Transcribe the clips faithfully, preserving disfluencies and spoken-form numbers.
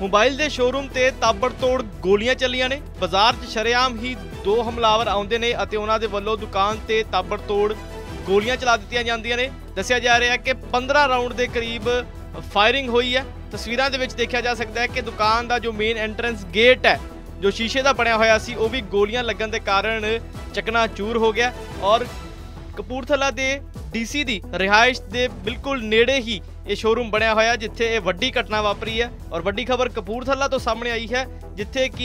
Mobile के showroom ते ताबड़तोड़ गोलियां चलियां ने। बाजार च शरेआम ही दो हमलावर आउंदे ने अते उन्हां दे वल्लों दुकान ते ताबड़तोड़ गोलियां चला दित्तियां जांदियां ने। दस्सिया जा रहा है कि पंद्रह राउंड के करीब फायरिंग हुई है। तस्वीरां दे विच देखा जा सकता है कि दुकान का जो मेन एंट्रेंस गेट है जो शीशे का बनया होया सी वो भी गोलियां लगन के कारण चकनाचूर हो गया। और कपूरथला के डीसी की रिहाइश के बिल्कुल नेड़े ही ये शोरूम बनया होया जिथे ये वड्डी घटना वापरी है। और वड्डी खबर कपूरथला तो सामने आई है जिथे कि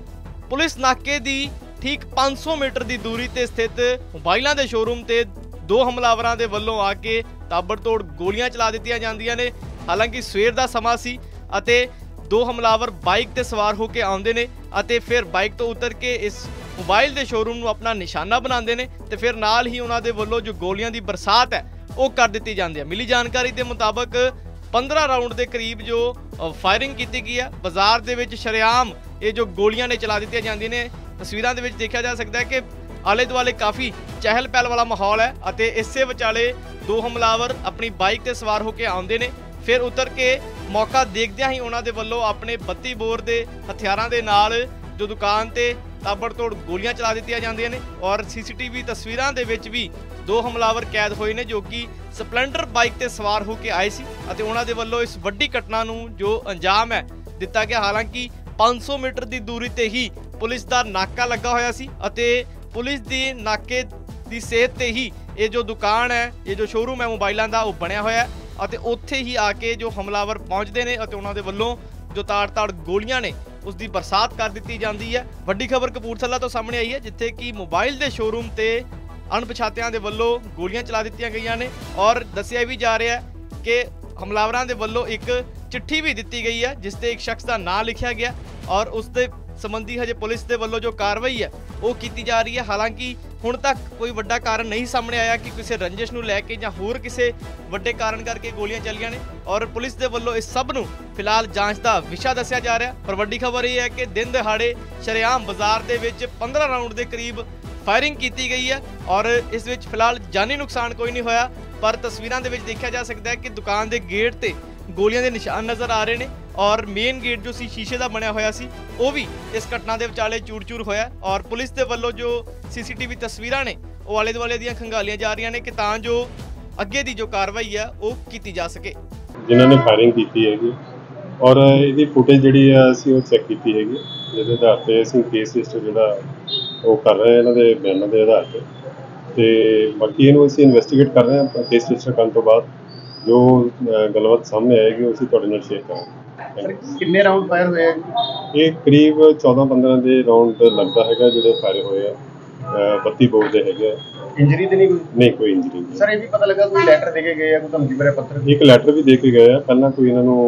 पुलिस नाके की ठीक पाँच सौ मीटर की दूरी ते स्थित मोबाइलों के शोरूम ते दो हमलावरों के वल्लों आके ताबड़तोड़ गोलियां चला दित्तियां जांदियां ने। हालांकि सवेर का समा सी अते दो हमलावर बाइक ते सवार होकर आउंदे ने अते फिर बाइक तो उतर के इस मोबाइल के शोरूम को अपना निशाना बनाते हैं तो फिर नाल ही उन्होंने वल्लों जो गोलियां की बरसात है वो कर दी जाती है। मिली जानकारी के मुताबक पंद्रह राउंड के करीब जो फायरिंग की गई है। बाजार के विच शरेआम ये जो गोलियां ने चला दी जाती ने। तस्वीरों के देखा जा सकता है कि आले दुआले काफ़ी चहल पहल वाला माहौल है अते इसे विचाले दो हमलावर अपनी बाइक ते सवार होकर आउंदे ने। फिर उतर के मौका देखदियां ही उन्होंने वल्लों अपने बत्ती बोर के हथियारों के नाल जो दुकान ते ताबड़तोड़ गोलियां चला दित्तियां जांदियां ने। और सी सी टी वी तस्वीरों के विच भी दो हमलावर कैद होए ने जो कि स्पलेंडर बाइक ते सवार होकर आए सी अते उन्हां दे वल्लों इस वड्डी घटना नूं जो अंजाम है दिता गया। हालांकि पाँच सौ मीटर की दूरी ते ही पुलिस का नाका लगा होया सी अते पुलिस दी नाके दी सेहत ते ही ये जो दुकान है ये जो शोरूम है मोबाइलों का वो बनया होया है अते उत्थे ही आके जो हमलावर पहुँचते हैं अते उन्हां दे वल्लों जो ताड़ ताड़ गोलियां ने उसकी बरसात कर दी जाती है। वड्डी खबर कपूरथला तो सामने आई है जिथे कि मोबाइल के शोरूम ते अणपछातियां दे वल्लों गोलियां चला दित्तियां गईयां ने। और दस्सिया भी जा रहा है कि हमलावरां दे वल्लों एक चिट्ठी भी दी गई है जिसते एक शख्स का नाम लिखा गया और उसके संबंधी हजे पुलिस के वल्लों जो कार्रवाई है वो की जा रही है। हालांकि हुण तक कोई वड्डा कारण नहीं सामने आया कि किसी रंजिश नूं लैके जां होर किसी वड्डे कारण करके गोलियां चलियां ने। और पुलिस के वल्लों इस सब नूं फिलहाल जांच का विषय दस्सिया जा रहा है। पर वड्डी खबर यह है कि दिन दिहाड़े शरेआम बाजार के विच पंद्रह राउंड के करीब फायरिंग की गई है और इस विच फिलहाल जानी नुकसान कोई नहीं होया। पर तस्वीरों के देखा जा सकता है कि दुकान के गेट ते गोलियां के निशान नज़र आ रहे हैं और मेन गेट जो सी शीशे का बनया होया सी वो भी इस घटना के विचाले चूर चूर होया। और पुलिस के वल्लों जो सी सी टी वी तस्वीरां ने वो आले दुआले दियां खंगालियां जा रही ने कि तां जो अगे की जो कार्रवाई है वो की जा सके। जिन्होंने फायरिंग की है और ये फुटेज जी वो चैक की है जिस आधार पर असं केस रजिस्टर जोड़ा वो कर रहे हैं इन्होंने बयानों के आधार पर तो बाकी इनू असीं इन्वेस्टिगेट कर रहे हैं। केस रजिस्टर करने तो बाद जो गलबात सामने आएगी उसी तुहाडे नाल शेयर करांगे। कितने राउंड फायर हुए ये करीब चौदह पंद्रह के राउंड लगता है जो फायर होए बत्ती बोर के है। इंजरी तो नहीं नहीं कोई इंजरी नहीं सर। ये भी पता लगा कोई लैटर दे के गए या कोई धमकी भरे पत्र एक लैटर भी दे के गए हैं। पहला कोई इन्हों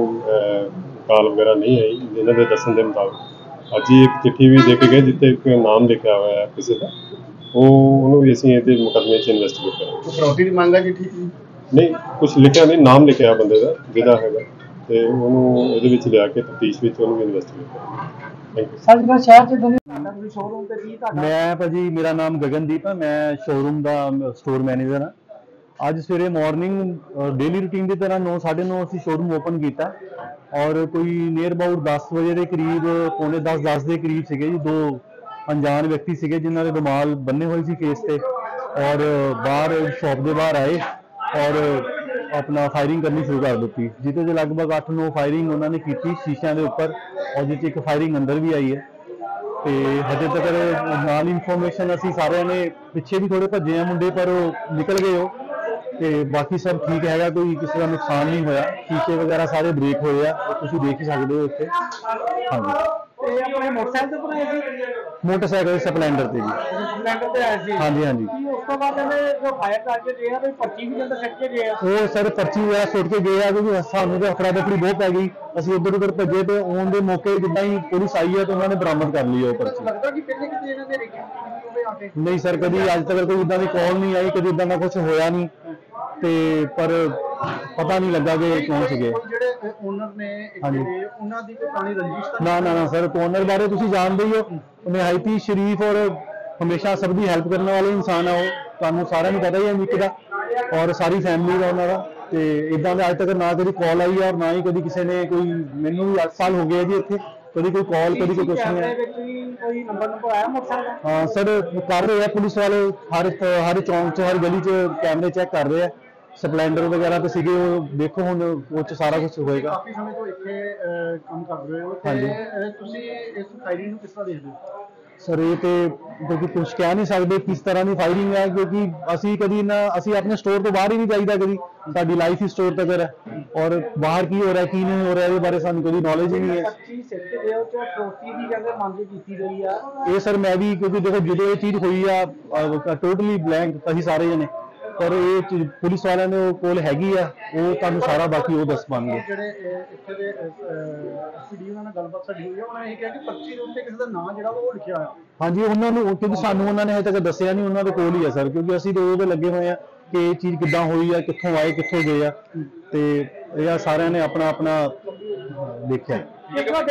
कॉल वगैरह नहीं आई इन्हों के दसन के मुताबिक अज ही एक चिट्ठी भी दे के गए जिते एक नाम लिखा हुआ है किसी का वो उन्होंने भी असीं इहदे मुकदमे च इन्वेस्टिगेट करेंगे। फिरौती की मांग है जी ठीक नहीं कुछ लिखा नहीं नाम लिखा बंदे का जिहदा हैगा ते उहनूं इहदे विच लिया के तफ्तीश विच उहनूं इन्वेस्टिगेट करेंगे। मैं भाजी मेरा नाम गगनदीप है मैं शोरूम का स्टोर मैनेजर हाँ। अज सवेरे मॉर्निंग डेली रूटीन की तरह नौ साढ़े नौ असीं शोरूम ओपन किया और कोई नियर अबाउट दस बजे के करीब पौने दस दस के करीब से जी दो अनजान व्यक्ति से जिन्हों ने रुमाल बन्ने हुए सी फेस पे और बाहर शॉप के बाहर आए और अपना फायरिंग करनी शुरू कर दी जिसे लगभग अठ नौ फायरिंग उन्होंने की शीशिया के उपर और जिस एक फायरिंग अंदर भी आई है। तो हजे तक नाल इनफॉर्मेशन असी सारे ने पिछे भी थोड़े भजे हैं मुंडे पर निकल गए हो तो बाकी सब ठीक है कोई किसी का नुकसान नहीं होया। शीशे वगैरह सारे ब्रेक होए आ तुसीं देख ही सकते हो इत्थे। हाँ जी मोटरसाइकिल स्पलेंडर से जी हाँ जी हाँ जी वो सर पर्ची वगैरह सुट के गए क्योंकि सानू तो अफरा दफड़ी बहुत पै गई असं उधर उधर भजे तो आने के मौके जिदा ही पुलिस आई है तो उन्होंने बरामद कर ली है पर्ची। नहीं सर कभी अज तक कोई इदा की कॉल नहीं आई कभी इदा का कुछ होया नहीं ते पर पता नहीं लगा कि कौन से ना ना ना सर ओनर बारे तुम जानते ही हो निहायती शरीफ और हमेशा सबकी हैल्प करने वाले इंसान है वो तुहानू सारिਆਂ ਨੂੰ पता ही है निक का और सारी फैमिली का उन्होंने ਤੇ ਇਦਾਂ ਦਾ ਅੱਜ ਤੱਕ ਨਾ ਕਦੀ ਕਾਲ ਆਈ ਆ, ਔਰ ਨਾ ਹੀ ਕਦੀ ਕਿਸੇ ਨੇ ਕੋਈ, ਮੈਨੂੰ ਵੀ ਅੱਠ ਸਾਲ ਹੋ ਗਏ ਜੀ ਇੱਥੇ, ਕਦੀ ਕੋਈ ਕਾਲ ਕਦੀ ਕੋਈ ਕੁਛ ਨਹੀਂ ਹੈ। ਕੋਈ ਨੰਬਰ ਨੰਬਰ ਆਇਆ ਮੋਟਰਸਾਈਕਲ ਹਾਂ ਸਰ, ਕਰ ਰਹੇ ਆ ਪੁਲਿਸ ਵਾਲੇ, ਹਰ ਹਰ ਚੌਂਕ 'ਚ, ਹਰ ਗਲੀ 'ਚ ਕੈਮਰੇ ਚੈੱਕ ਕਰ ਰਹੇ ਆ। ਸਪਲੈਂਡਰ ਵਗੈਰਾ ਤੇ ਸੀਗੇ, ਉਹ ਦੇਖੋ ਹੁਣ ਉਹ 'ਚ ਸਾਰਾ ਕੁਝ ਹੋਏਗਾ। ਕਾਫੀ ਸਮੇਂ ਤੋਂ ਇੱਥੇ ਅਹ, ਕੰਮ ਕਰ ਰਹੇ ਹੋ ਤੇ ਹਾਂਜੀ। ਅਹ, ਤੁਸੀਂ ਇਸ ਫਾਇਰਿੰਗ ਨੂੰ ਕਿਸ ਤਰ੍ਹਾਂ ਦੇਖਦੇ ਹੋ? ਸਰ ਇਹ ਤੇ ਕਿਉਂਕਿ ਕੁਝ ਕਹਿ ਨਹੀਂ ਸਕਦੇ ਕਿਸ ਤਰ੍ਹਾਂ ਦੀ ਫਾਇਰਿੰਗ ਹੈ, ਕਿਉਂਕਿ ਅਸੀਂ ਕਦੀ ਨਾ, ਅਸੀਂ ਆਪਣੇ ਸਟੋਰ ਤੋਂ ਬਾਹਰ ਹੀ ਨਹੀਂ ਜਾਈਦਾ ਕਦੀ, ਸਾਡੀ ਲਾਈਫ ਹੀ ਸਟੋਰ ਤੱਕ ਹੈ, ਔਰ ਬਾਹਰ ਕੀ ਹੋ ਰਿਹਾ ਕੀ ਨਹੀਂ ਹੋ ਰਿਹਾ ਇਹਦੇ ਬਾਰੇ ਸਾਨੂੰ ਕਦੀ ਨੌਲੇਜ ਹੀ ਨਹੀਂ ਹੈ। ਪੱਚੀ ਸਿੱਟ ਦੇ ਉਹ ਚ ਟਰੋਫੀ ਦੀ ਕਹਿੰਦੇ ਮੰਗ ਕੀਤੀ ਗਈ ਆ। ਇਹ ਸਰ ਮੈਂ ਵੀ, ਕਿਉਂਕਿ ਦੇਖੋ ਜਦੋਂ ਇਹ ਚੀਜ਼ ਹੋਈ ਆ ਟੋਟਲੀ ਬਲੈਂਕ ਅਸੀਂ ਸਾਰੇ ਜਣੇ, ਪਰ ਇਹ ਚੀਜ਼ ਪੁਲਿਸ ਵਾਲਿਆਂ ਦੇ ਕੋਲ ਹੈਗੀ ਆ, ਉਹ ਤੁਹਾਨੂੰ ਸਾਰਾ ਬਾਕੀ ਉਹ ਦੱਸ ਪਾਉਣਗੇ। ਜਿਹੜੇ ਅਹ, ਇੱਥੇ ਦੇ ਐਸਪੀਡੀ ਉਹਨਾਂ ਨਾਲ ਗੱਲਬਾਤ ਸਾਡੀ ਹੋਈ ਆ, ਉਹਨਾਂ ਨੇ ਇਹ ਕਿਹਾ ਕਿ ਪਰਚੀ ਦੇ ਉੱਤੇ ਕਿਸੇ ਦਾ ਨਾਮ ਜਿਹੜਾ ਵਾ ਉਹ ਲਿਖਿਆ ਹੋਇਆ। ਹਾਂਜੀ, ਉਹਨਾਂ ਨੂੰ, ਕਿਉਂਕਿ ਸਾਨੂੰ ਉਹਨਾਂ ਨੇ ਹਜੇ ਤੱਕ ਦੱਸਿਆ ਨਹੀਂ, ਉਹਨਾਂ ਦੇ ਕੋਲ ਹੀ ਆ ਸਰ, ਕਿਉਂਕਿ ਅਸੀਂ ਤਾਂ ਉਹਦੇ ਲੱਗੇ ਹੋਏ ਆ ਕਿ ਇਹ ਚੀਜ਼ ਕਿੱਦਾਂ ਹੋਈ ਆ, ਕਿੱਥੋਂ ਆਏ ਕਿੱਥੋਂ ਗਏ ਆ, ਤੇ ਇਹ ਸਾਰਿਆਂ ਨੇ ਆਪਣਾ ਆਪਣਾ ਦੇਖਿਆ।